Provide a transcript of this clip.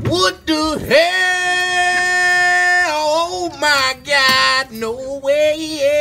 What the hell? Oh my God, no way.